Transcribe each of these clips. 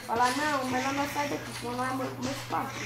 Falar, não, melhor nós sair daqui, senão não é muito fácil.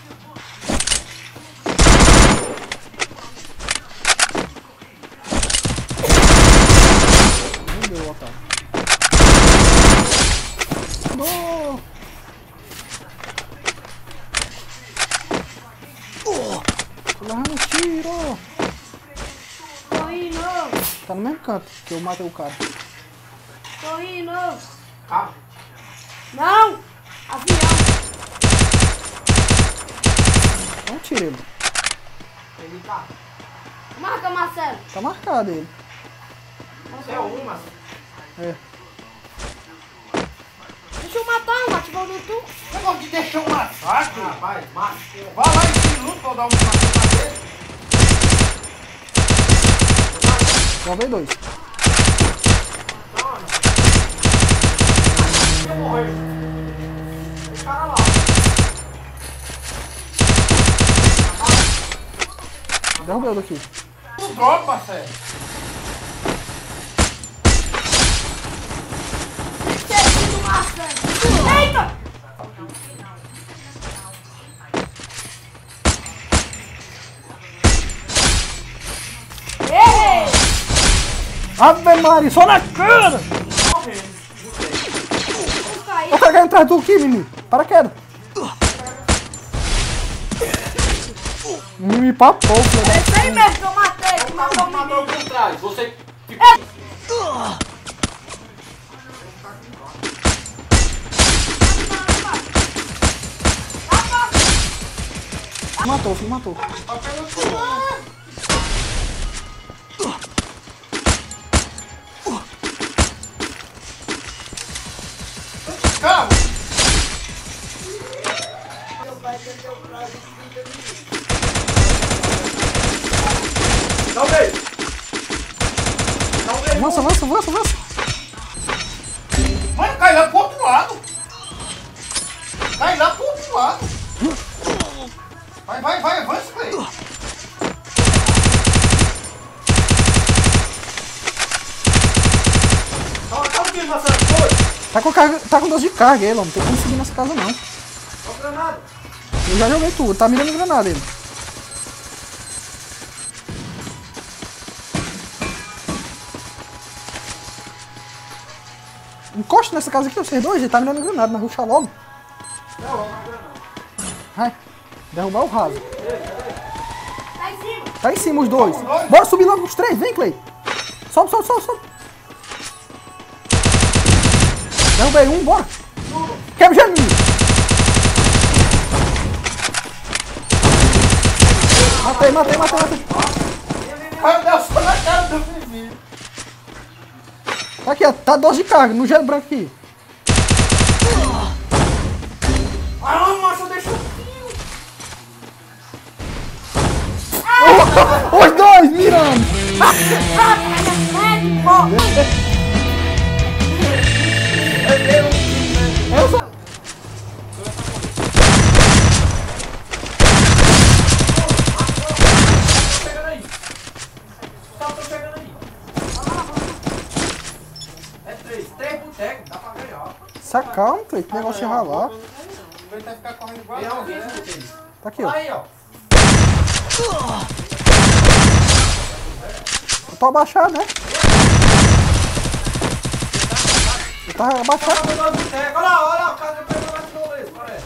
Não deu, Otávio. Não! Tô levando tiro! Tô indo! Tá no mesmo canto que eu matei o cara. Tô indo! Carro. Não! Avião! Não tira ele. Ele tá. Marca, Marcelo! Tá marcado ele. Você é um, mas. É. Deixa eu matar um, ativou no tu. Você gosta de deixar um massacre? Rapaz, macho. Vai lá em minutos pra eu dar um massacre dele. Levei 2. Morreu. Esse cara lá. Derrubei o daqui. Tu dropa, sério. Esqueci do Marcelo! Eita! Ei! Ave Maria, só na cara! Eu caí. Olha o cara caindo atrás do aqui, menino. Paraquedas. Me papou, filho. É isso aí mesmo que eu matei, que matou o Matou menino. por trás. Você. Matou, filho, matou. Calma. Não veio. Não veio. Avança, avança, avança, avança. Mano, cai lá pro outro lado. Cai lá pro outro lado. Vai, avança, Clay. Tá o que, Marcelo? Foi? Tá com 12 de carga ele, ó. Não tem como seguir nessa casa, não. Ó, granada. Eu já joguei tudo. Tá mirando granada ele. Encosta nessa casa aqui, vocês dois. Ele tá mirando granada. Na ruxa logo. Vai. Derrubar o raso. Tá em cima. Tá em cima os dois. Bora subir logo os três. Vem, Clay. Sobe, sobe, sobe, sobe. Derrubei um, bora. Quebra o geminho. Matei. Ai, Deus, só na cara do vizinho. Tá aqui, ó. Tá 12 de carga no gelo branco aqui. Ah, macho, deixa eu... Os dois mirando. Eu só... Chegando aí. Tô chegando aí. É 3 botecos, dá pra ganhar. Se acalma, Clay. Que negócio de ralar. Ele vai ficar correndo igual. Tem alguém deles. Tá aqui, ó. Aí, ó. Eu tô abaixado, né? Eu tava abaixado. Olha lá, o cara pegou mais de novo aí, parece.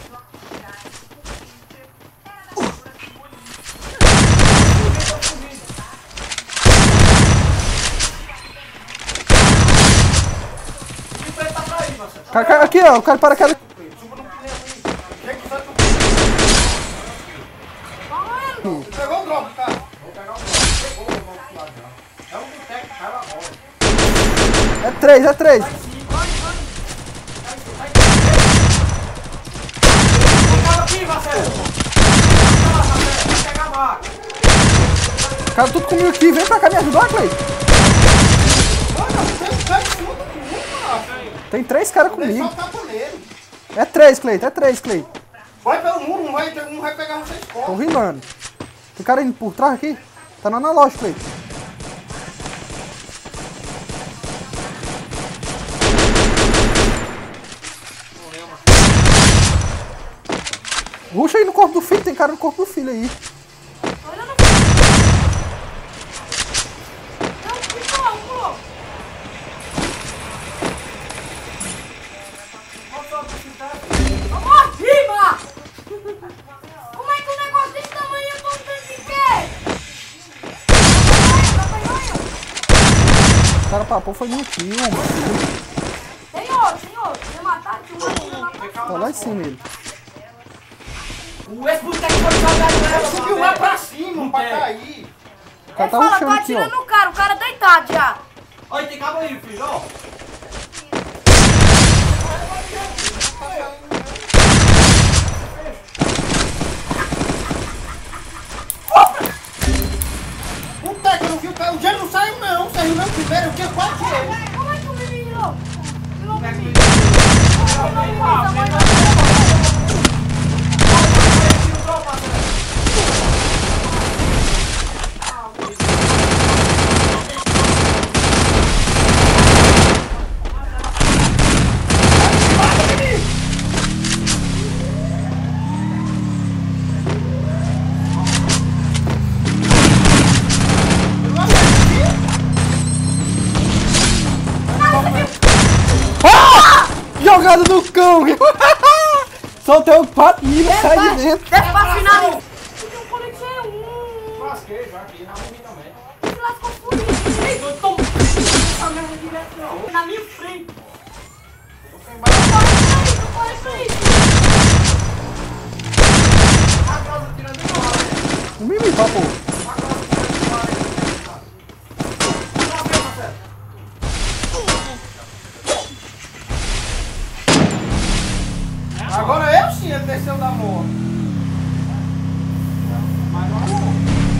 O preto tá pra aí, Marcelo. Aqui, ó. O cara para aquela... Suba no pneu aí. Chega que sai do pneu. Pegou o drop, cara. Vou pegar o drop. Pegou o drop lá já. É um boteco, cai lá agora. É 3, é 3. Aqui, Marcelo! Vai pegar a vaca! O cara tudo comigo aqui. Vem pra cá me ajudar, Clay. Tem 3 caras comigo. É 3, Clay. É 3, Clay. Vai pelo muro, não vai pegar vocês Tô fora. rilando. Tem cara indo por trás aqui. Tá no analógico, Clay. Ruxa aí no corpo do filho, tem cara no corpo do filho aí. Olha no... Não, pulou. Vamos acima! Como é que um negócio desse tamanho eu tô dentro de quê? O cara papou foi no kill, mano. Tem outro. Vai matar, tinha uma mina lá pra Tá lá em cima ele. O ex-boteco foi jogado, Subiu lá pra cima, pra cair. O cara tá Ele fala, ruxando tô aqui, atirando ó. no cara, o cara deitado já. Olha, tem cabo aí, filho, ó. Puta que eu não vi o cara. O dinheiro não saiu não. Saiu não primeiro. Eu tinha 4 dinheiros. Como é que o menino virou? Virou o menino. Jogado no cão! Soltei o 4 mil e sai de dentro. Deve pra finalizar. Eu coletei um. Lasquei já aqui. Na minha também. Se lascou fudido. Eu tô essa merda direto na minha frente. Corre pra aí. O Mimi papou. Agora eu sim, ele desceu da moto. Mas não arrumou.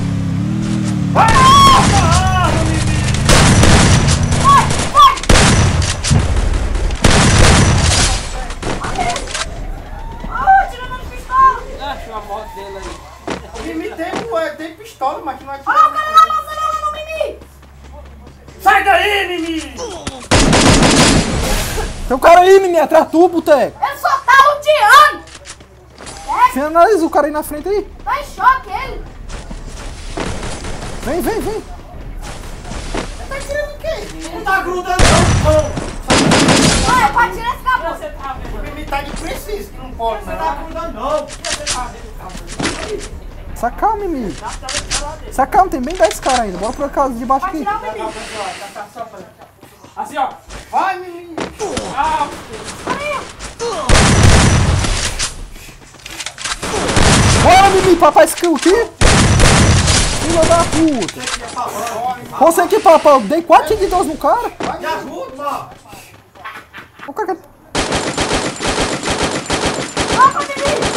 Tirando a pistola. Acho a moto dele aí. O Mimi tem pistola, mas que não é Olha o cara lá lançando no Mimi. Sai daí, Mimi! Tem um cara aí, Mimi, atrás do tubo, Boteco. Ele só tá luteando. Finaliza o cara aí na frente aí. Tá em choque ele. Vem. Você tá tirando o quê? Não tá grudando, não! Olha, pra tirar esse cabelo. Você tá vendo? O Mimi tá de preciso, que não pode, Você tá não. grudando, não! Você tá vendo? Se acalma, Mimi. Se acalma, tem bem 10 caras ainda. Bora pra casa de baixo Vai aqui. tirar o Mimi. Assim, ó. Vai, Mimi. Ah, Bora, Mimi, papai skill aqui. Filha da puta. Você aqui, papai. Eu dei 4 de 12 no cara. me ajuda, mano! O cara... Opa, Mimi.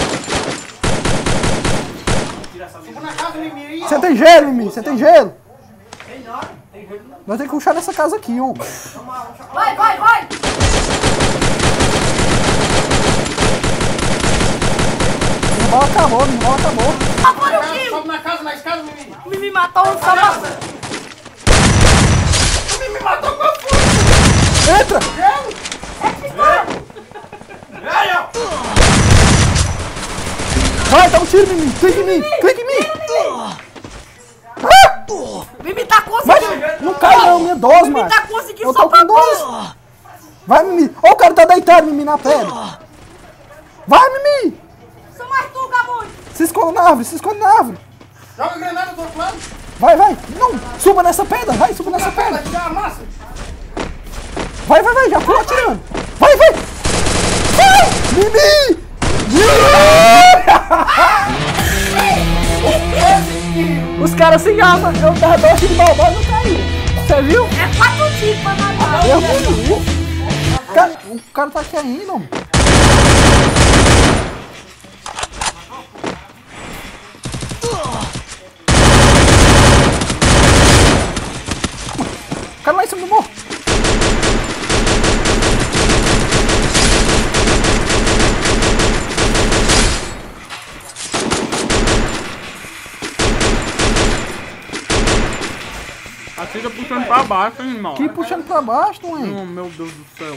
Subo na casa do Mimi. Você tem gelo, Mimi? Você tem gelo? Tem nada, tem jeito não. Nós temos que ruxar nessa casa aqui, ó. Vai. Minha bola acabou. Agora o kill. Sobe na casa, na escada, Mimi. O Mimi matou um só. O Mimi matou com a força. Entra! Aí, ó! Vai, dá um tiro, Mimi. Clica em mim. Ah! Mimi tá Mas conseguindo. não cai não, minha dose, mano. Tá conseguindo Eu só tô pra com dose. Vai, Mimi. Ó, o cara tá deitado, Mimi, na pedra. Vai, Mimi. Sou mais tu, Gamonho. Se esconde na árvore. Joga a granada do outro lado. Vai. Não, suba nessa pedra. Vai, suba nessa pedra. Aqui a massa. Vai, já pula atirando. Vai. Mimi. Os caras se amam. Eu tava doce de balbão e não caiu. Você viu? É 4 tiros pra matar. Eu vi. O cara tá aqui ainda, mano. O cara lá em cima do morro. Atira puxando pra baixo, hein, irmão. Que puxando pra baixo, hein? Oh, meu Deus do céu.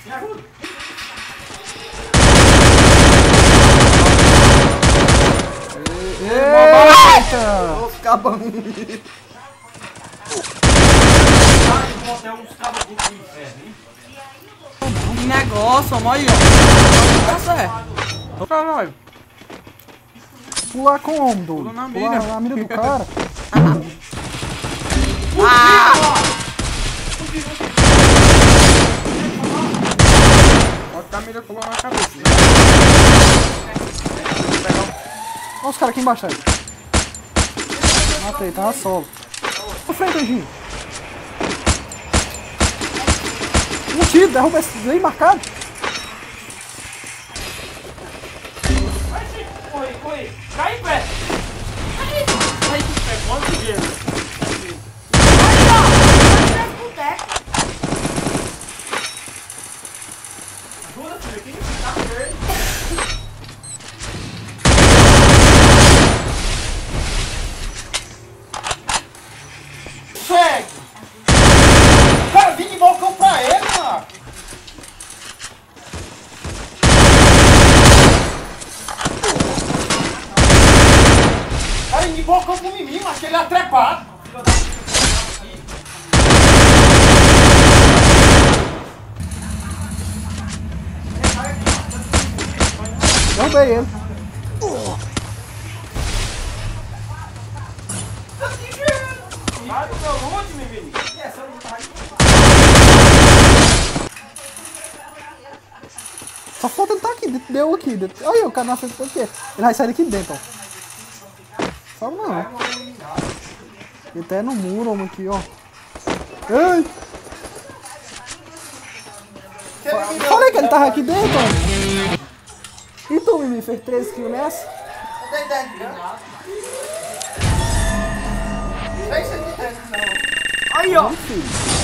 Me ajuda. Eita! Os cabão. Ai, vou até uns cabos do inferno, hein? Que negócio, olha aí, ó. Tá certo. Ô, caralho. Pular como, doido? Pula na Pular mira. na mira do cara. Pode dar a mira pulando na cabeça. Olha os caras aqui embaixo aí. Matei, tá na solo. Na frente, Anjinho. Um tiro, derruba esse bem marcado. Corre, corre. Cai em pé. Cai em pé. Quanto dinheiro? Ajuda, filho. Aqui tá verde. Segue! Cara, vim de balcão pra ele, mano! Cara, vim de balcão pro mim, mas ele é trepado! Derrubei ele. Vai do meu loot, meu menino. Só falta ele tá aqui, deu aqui. Olha o cara na frente, por quê? Ele vai sair daqui dentro, ó. Só não. Ele tá no muro, homem, aqui, ó. Ei! Falei que ele tava aqui dentro, ó. E tu, Mimi, fez 13 kills nessa? Não tem 10 de dano. 6 de 10 não. Aí, ó. Filho.